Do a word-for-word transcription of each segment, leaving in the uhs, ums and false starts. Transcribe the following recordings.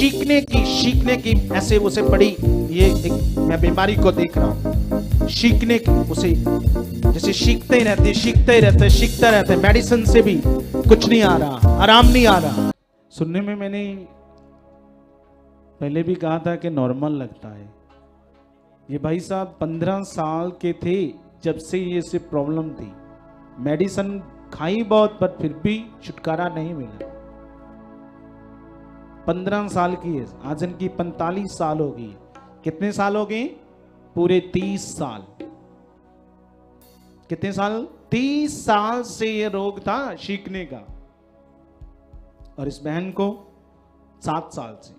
सीखने की सीखने की ऐसे उसे पड़ी, ये एक मैं बीमारी को देख रहा हूँ, सीखने की उसे जैसे सीखते ही रहते सीखते ही रहते सीखते रहते मेडिसिन से भी कुछ नहीं आ रहा, आराम नहीं आ रहा। सुनने में मैंने पहले भी कहा था कि नॉर्मल लगता है। ये भाई साहब पंद्रह साल के थे जब से ये सिर्फ प्रॉब्लम थी, मेडिसिन खाई बहुत पर फिर भी छुटकारा नहीं मिला। पंद्रह साल की है, आज इनकी पैंतालीस साल हो गई। कितने साल हो गए? पूरे तीस साल। कितने साल? तीस साल से ये रोग था सीखने का, और इस बहन को सात साल से।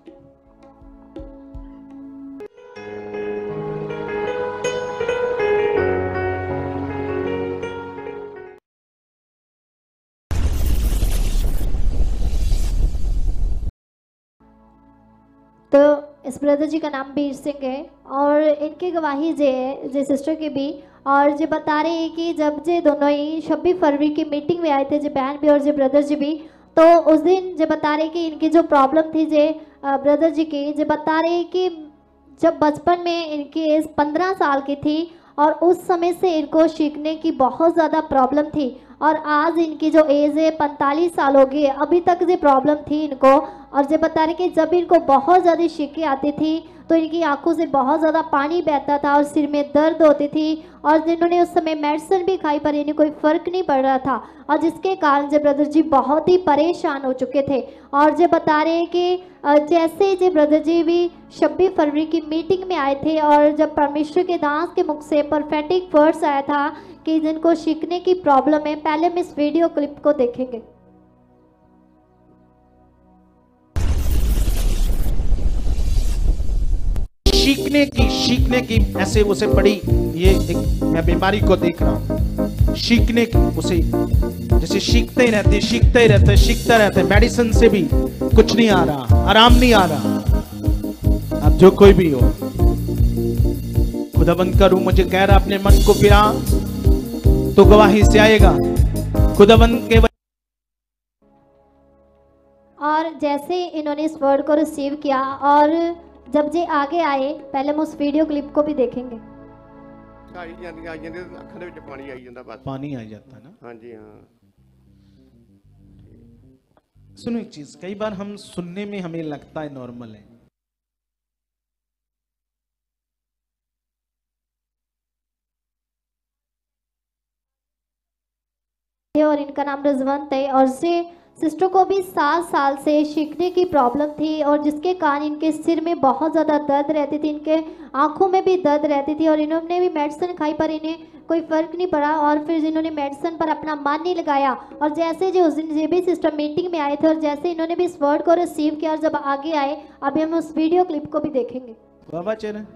तो इस ब्रदर जी का नाम बीर सिंह है और इनकी गवाही जे है जे सिस्टर की भी, और जो बता रहे हैं कि जब जे दोनों ही छब्बीस फरवरी की मीटिंग में आए थे, जो बहन भी और जो ब्रदर जी भी, तो उस दिन जो बता रहे कि इनकी जो प्रॉब्लम थी जे ब्रदर जी की, जो बता रहे कि जब बचपन में इनकी एज पंद्रह साल की थी और उस समय से इनको सीखने की बहुत ज़्यादा प्रॉब्लम थी, और आज इनकी जो एज है पैंतालीस साल हो गई है, अभी तक जो प्रॉब्लम थी इनको। और जो बता रहे कि जब इनको बहुत ज़्यादा छींकें आती थी तो इनकी आंखों से बहुत ज़्यादा पानी बहता था और सिर में दर्द होती थी, और जिन्होंने उस समय मेडिसिन भी खाई पर इन्हें कोई फ़र्क नहीं पड़ रहा था, और जिसके कारण जो ब्रदर जी बहुत ही परेशान हो चुके थे। और जो बता रहे हैं कि जैसे जो ब्रदर जी भी छब्बीस फरवरी की मीटिंग में आए थे और जब परमेश्वर के दास के मुख से परफेक्टिक वर्ड्स आया था कि जिनको सीखने की प्रॉब्लम है, पहले हम इस वीडियो क्लिप को देखेंगे। सीखने की सीखने की ऐसे उसे पड़ी, ये एक मैं बीमारी को देख रहा हूँ, सीखने की उसे जैसे सीखते ही रहते सीखते ही रहते सीखते रहते मेडिसिन से भी कुछ नहीं आ रहा, आराम नहीं आ रहा। अब जो कोई भी हो, खुदाबंद करूं मुझे कह रहा अपने मन को फिरा तो गवाही से आएगा खुदाबंद के। और जैसे इन्होंने इस वर्ड को रिसीव किया और जब जे आगे आए, पहले हम उस वीडियो क्लिप को भी देखेंगे। पानी आ जाता है ना। हाँ जी हाँ। सुनो एक चीज, कई बार हम सुनने में हमें लगता है नॉर्मल है, और इनका नाम रजवंत है, और से सिस्टर को भी सात साल से सीखने की प्रॉब्लम थी, और जिसके कारण इनके सिर में बहुत ज़्यादा दर्द रहती थी, इनके आंखों में भी दर्द रहती थी, और इन्होंने भी मेडिसिन खाई पर इन्हें कोई फ़र्क नहीं पड़ा, और फिर जिन्होंने मेडिसिन पर अपना मन नहीं लगाया, और जैसे जो उस दिन ये भी सिस्टर मीटिंग में आए थे और जैसे इन्होंने भी इस वर्ड को रिसीव किया और जब आगे आए, अभी हम उस वीडियो क्लिप को भी देखेंगे। बाबा चेर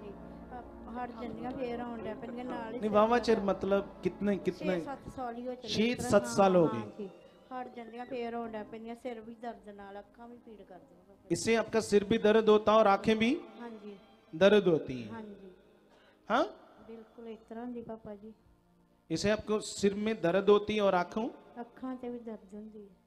नहीं बाबा चेर मतलब कितने कितने छह सात साल हो गए। सिर भी दर्द नाल अखां भी पीड़ करदी। इससे आपका सिर भी दर्द होता है और आंखें भी हाँ जी दर्द होती हैं। हाँ जी हाँ बिल्कुल इस तरह दी पापा जी। इसे आपको सिर में दर्द होती है और आंखों अखां ते भी दर्द होंदी है।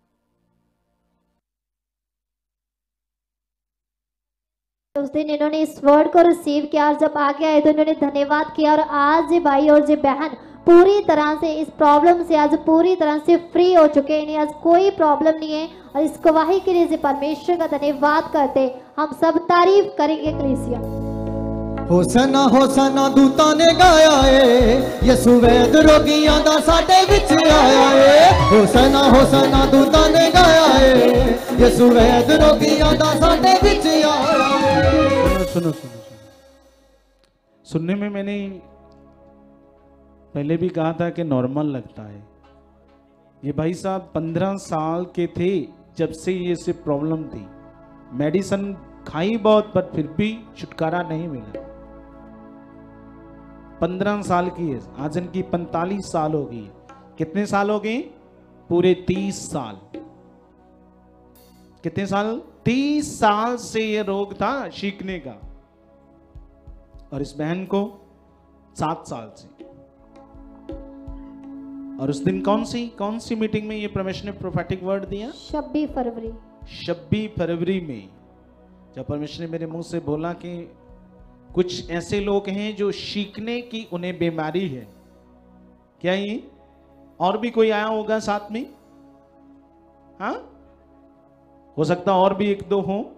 उस दिन इन्होंने इस वर्ड को रिसीव किया और जब आगे आए तो इन्होंने धन्यवाद किया, और आज ये भाई और ये बहन पूरी तरह से इस प्रॉब्लम से आज पूरी तरह से फ्री हो चुके हैं। इन्हें आज कोई प्रॉब्लम नहीं है, और इस गवाही के लिए परमेश्वर का धन्यवाद करते हम सब तारीफ करेंगे। कलीसिया होसना होसना दूतां ने गाया है, यसु वैद रोगियां दा साडे विच आया है। होसना होसना दूतां ने गाया है, यसु वैद रोगियां दा साडे विच आया है। सुनो सुनो सुनो सुनने में मैंने पहले भी कहा था कि नॉर्मल लगता है। ये भाई साहब पंद्रह साल के थे जब से ये सिर्फ प्रॉब्लम थी, मेडिसिन खाई बहुत पर फिर भी छुटकारा नहीं मिला। पंद्रह साल की है, आज इनकी पैंतालीस साल हो गई। कितने साल हो गए? पूरे तीस साल। कितने साल? तीस साल से ये रोग था सीखने का, और इस बहन को सात साल से। और उस दिन कौन सी कौन सी मीटिंग में ये परमेश्वर ने प्रोफेटिक वर्ड दिया? छब्बीस फरवरी छब्बीस फरवरी में जब परमेश्वर ने मेरे मुंह से बोला कि कुछ ऐसे लोग हैं जो सीखने की उन्हें बीमारी है। क्या ये और भी कोई आया होगा साथ में? हाँ, हो सकता और भी एक दो हो।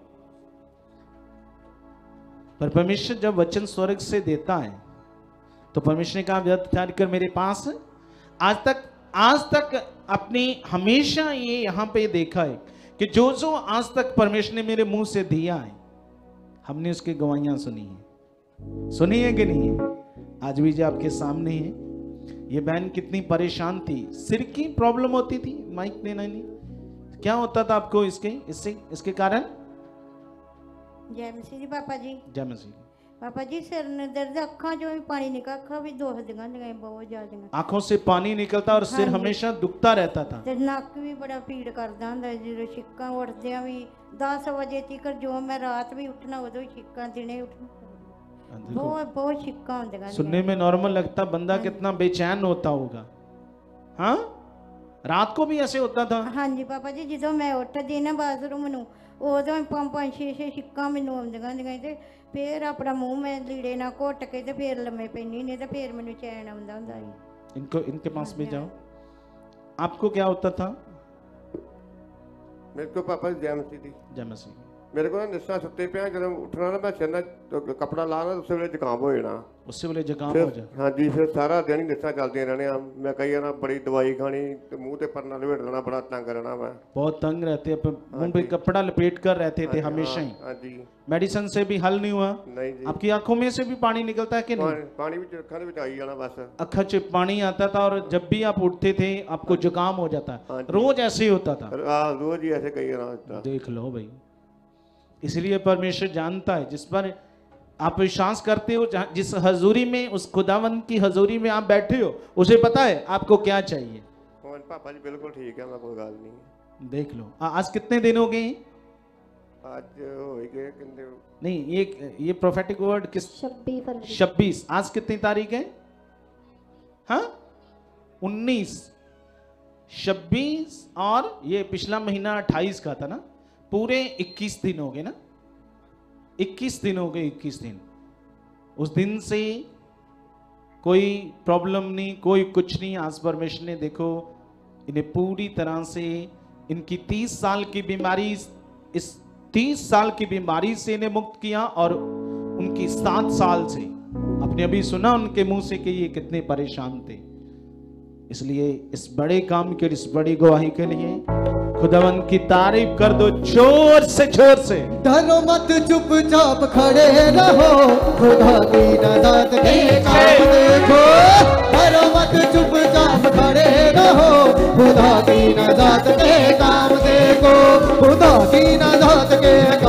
पर परमेश्वर जब वचन स्वर्ग से देता है तो परमेश्वर ने कहा व्यर्थ कर मेरे पास। आज तक आज तक अपनी हमेशा ये यहां पे देखा है कि जो जो आज तक परमेश्वर ने मेरे मुंह से दिया है हमने उसकी गवाहियां सुनी है। सुनी है कि नहीं है? आज भी जो आपके सामने है, ये बहन कितनी परेशान थी, सिर की प्रॉब्लम होती थी। माइक देना नहीं, क्या होता था आपको इसके इससे इसके कारण? जय मसीह जी पापा जी। जय मसीह। पापा जी सिर में दर्द, अखा जो भी पानी निकल, अखा भी दुखदियां ने बहुत ज्यादा। आंखों से पानी निकलता और सिर हाँ जी। हमेशा दुखता रहता था। ਤੇ ਨੱਕ ਵੀ ਬੜਾ ਪੀੜ ਕਰਦਾ ਹੁੰਦਾ ਜਦੋਂ ਛਿੱਕਾਂ ਉੱਠਦਿਆਂ ਵੀ ਦਸ ਵਜੇ ਤੀਕ ਜੋ ਮੈਂ ਰਾਤ ਵੀ ਉੱਠਣਾ ਉਦੋਂ ਹੀ ਛਿੱਕਾਂ, ਦਿਨੇ ਉੱਠਣਾ देखो, बहुत बहुत ਛਿੱਕਾਂ ਹੁੰਦੀਆਂ ਨੇ। सुनने में नॉर्मल लगता, बंदा कितना बेचैन होता होगा। हाँ, रात को भी ऐसे होता था। ਹਾਂਜੀ ਪਾਪਾ ਜੀ ਜਦੋਂ ਮੈਂ ਉੱਠਦੀ ਨਾ ਬਾਥਰੂਮ ਨੂੰ ਉਦੋਂ ਹੀ ਪੰਜ ਪੰਜ ਛੇ ਛੇ ਛਿੱਕਾਂ ਮੈਨੂੰ ਆਉਂਦੀਆਂ ਹੁੰਦੀਆਂ ਤੇ ਫੇਰ ਆਪਣਾ ਮੂੰਹ ਮੈਂ ਲੀੜੇ ਨਾਲ ਘੁੱਟ ਕੇ ਤੇ ਫੇਰ ਲੰਮੇ ਪੈਂਦੀ ਨੇ ਤੇ ਫੇਰ ਮੈਨੂੰ ਚੈਨ ਆਉਂਦਾ ਹੁੰਦਾ ਸੀ। इनको इनके पास भी जाओ। आपको क्या होता था? मेरे को पापा जी जय मसीह दी। जय मसीह। मेरे को ना निस्सा सुते पे जो उठना ना, मैं सिर ना तो कपड़ा लाना उस वेले जुकाम हो जाना। उससे बोले जुकाम फिर हो जा। हाँ जी, फिर सारा दिन ही निस्सा चलते रहने। मैं कई ना बड़ी दवाई खानी तो मुंह ते परना लपेट लेना, बड़ा तंग रहना मैं। बहुत तंग रहते, मुंह पे कपड़ा लपेट कर रहते थे हमेशा ही। हाँ जी। मेडिसिन से भी हल नहीं हुआ? नहीं जी। आपकी आंखों में से भी पानी निकलता है कि नहीं? पानी पानी भी अखा दे विच आई जाना बस। अखा से पानी आता था और जब भी आप उठते थे आपको जुकाम हो जाता। हाँ जी। रोज ऐसे ही होता था। हाँ, रोज ही ऐसे कई ना होता। देख लो भाई, इसलिए परमेश्वर जानता है जिस पर आप विश्वास करते हो, जहाँ- जिस हजूरी में, उस खुदावंत की हजूरी में आप बैठे हो, उसे पता है आपको क्या चाहिए। हाँ पापा जी बिल्कुल ठीक है, मैं कोई गल नहीं। देख लो। आ, आज कितने दिन हो गए? आज हो ही गए कितने? नहीं, ये ये प्रोफेटिक वर्ड किस? छब्बीस फरवरी। छब्बीस। आज कितनी तारीख है? हाँ, उन्नीस। छब्बीस और ये पिछला महीना अट्ठाईस का था ना, पूरे इक्कीस दिन हो गए ना। इक्कीस दिन हो गए, इक्कीस दिन। उस दिन से कोई प्रॉब्लम नहीं, कोई कुछ नहीं। आज परमेश्वर ने देखो इन्हें पूरी तरह से, इनकी तीस साल की बीमारी, इस तीस साल की बीमारी से इन्हें मुक्त किया और उनकी सात साल से, आपने अभी सुना उनके मुंह से कि ये कितने परेशान थे। इसलिए इस बड़े काम के, इस बड़ी गवाही के लिए खुदावंत की तारीफ कर दो जोर से, जोर से। डरो मत, चुपचाप खड़े रहो, खुदा की नजर के काम देखो। डरो मत, चुपचाप खड़े रहो, खुदा की नजर के काम देखो। खुदा की नजर के